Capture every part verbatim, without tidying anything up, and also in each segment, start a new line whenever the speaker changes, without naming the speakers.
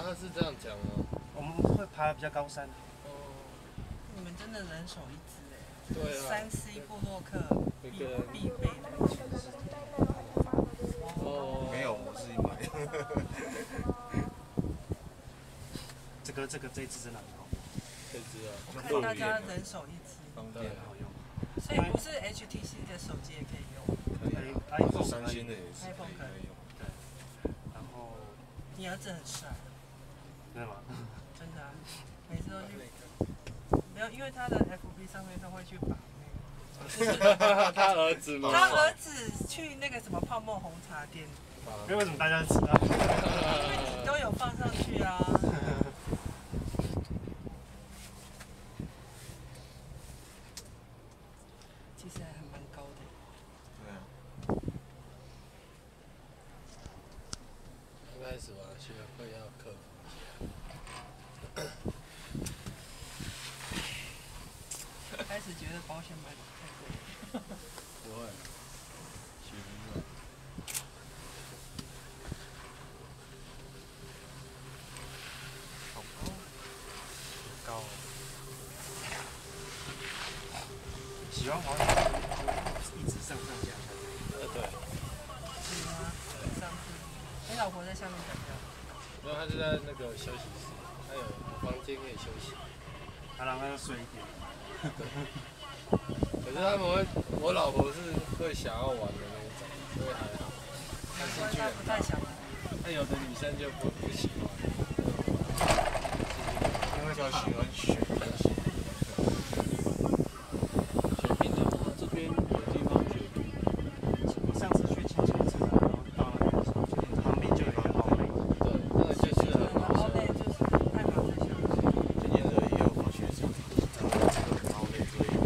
他是这样讲哦。
我们会爬比较高山。
哦。你们真的人手一支哎。
对啊。
三 C 部落客必必备的。
哦。没有，我自己买。
这个这个这一支真的很好。
这支啊。
我看大家人手一支。
方便好用。
所以不是 H T C 的手机也可以用。
可以。iPhone 三星的也是可以用。
对。然后。
你儿子很帅。
真的吗？
真的啊，每次都去。没有，因为他的 F B 上面都会去把
那个。他儿子吗？
他儿子去那个什么泡沫红茶店。
因为为什么大家知道？
因为你都有放上去啊。其实还蛮高的。
对啊。
刚开始吧，学会要克服一下。
开始觉得保险买的太贵了。
不会，学不会。
好高，高。喜欢滑雪就一直上上下下。
呃，对。
是吗？上次，你老婆在下面等着。
没有，她就在那个休息室，她有房间可以休息。
她让她睡一点。
对。可是他们会，我老婆是会想要玩的那一种，所以还好。
她兴趣不太想。
那有的女生就不不喜欢。
因为比较喜欢雪冰。
雪冰的话，这边有地方雪冰。
我上次去青青子，然后到那边的时候，旁边就有一个奥莱。
对，那个就是很好笑。
奥莱就是爱马仕小的。
今年的也有滑雪场，然后奥莱所以。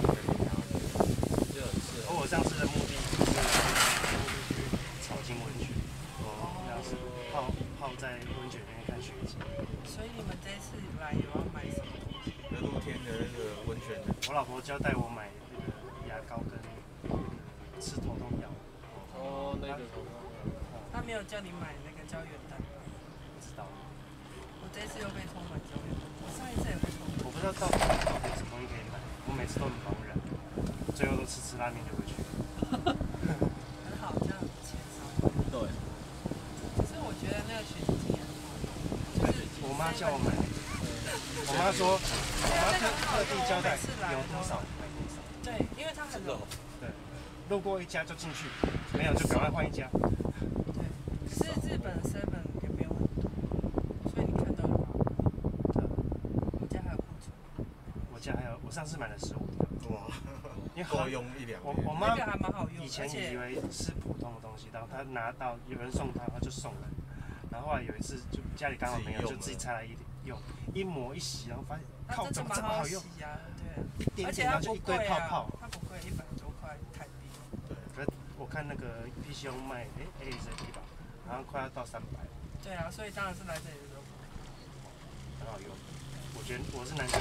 我上次的目的是去草金温泉，哦，然后是泡泡在温泉里面看雪景。
所以你们这次来有要买什么东西？
有露天的那个温泉的。
我老婆交代我买那个牙膏跟吃头痛药。
哦，那个头痛药。
他没有叫你买那个胶原蛋白。
不知道。
我这次又被充满胶原蛋白，我上一次也被充满。
我不知道到底到底有什么东西可以买，我每次都很茫然。最后都吃吃拉面就回去了。
很好，这样减少。
对。
可是我觉得那个雪肌精也很好用。就是
我妈叫我买，我妈说，我妈特特地交代有多少买多少。
对，因为它很
热。
对，路过一家就进去，没有就赶快换一家。
对，可是日本 seven 也没有很多，所以你看到了吗？我家还有库存。
我家还有，我上次买了十五条。
哇。够用一两年。
我我妈
以
前以为是普通的东西，然后她拿到有人送她，她就送人。然后后来有一次就家里刚好没有，就自己拆来一用，一磨一洗，然后发现靠怎么这么好用？
对，
一点点然后就一堆泡泡。
它不贵，一百多块台币。
对，可是我看那个 P C 用卖，哎 A Z P 吧，好像快要到三百。
对啊，所以当然是来这里的时候
很好用。我觉得我是男生，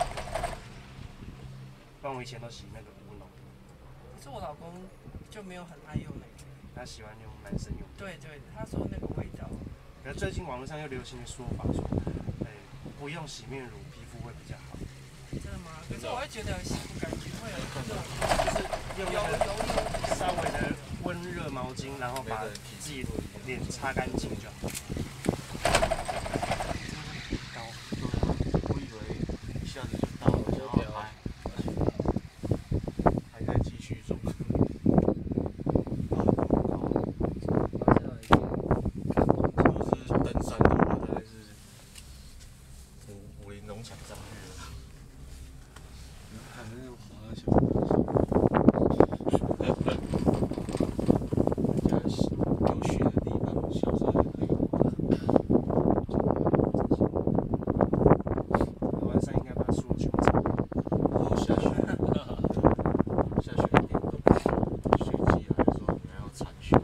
不然我以前都洗那个乌龙。
可是我老公就没有很爱用那个。
他喜欢用男生用。
对对，他说那个味道。
可是最近网络上又流行的说法说，哎，不用洗面乳皮肤会比较好。
真的吗？可是我会觉得洗不干净，会有那种
就是用油油稍微的温热毛巾，然后把自己脸擦干净就好。高，
我以为一下子就到了，然后还还在继续中。就是登山的话，大概是五五零农场上去了。
还没有滑雪。
人家有雪的地方，小时候也可以滑。
台湾山应该把树全部铲光。
然后下雪，下雪一点都不雪季还是说你们要铲雪？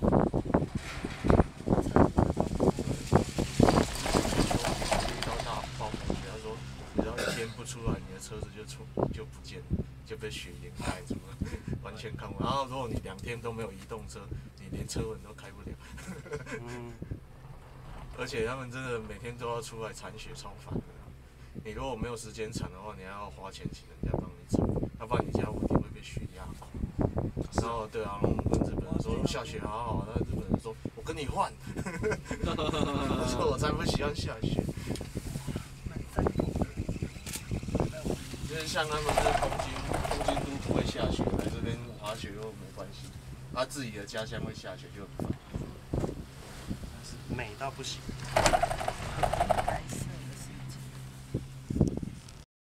遇到大暴风雪，他说只要一天不出来，你的车子就出就不见了，就被雪掩盖住了，完全看不到。然后如果你两天都没有移动车，你连车门都开不了。
嗯。
而而且他们真的每天都要出来铲雪，超烦的。你如果没有时间铲的话，你还要花钱请人家帮你铲，要不然你家屋顶会被雪压垮。然后对啊，然后我们跟日本人说下雪好好，那日本人说我跟你换，我说我才不喜欢下雪。就是像他们这个东京，东京都不会下雪，来这边滑雪又没关系，他自己的家乡会下雪就很烦。
美到不行。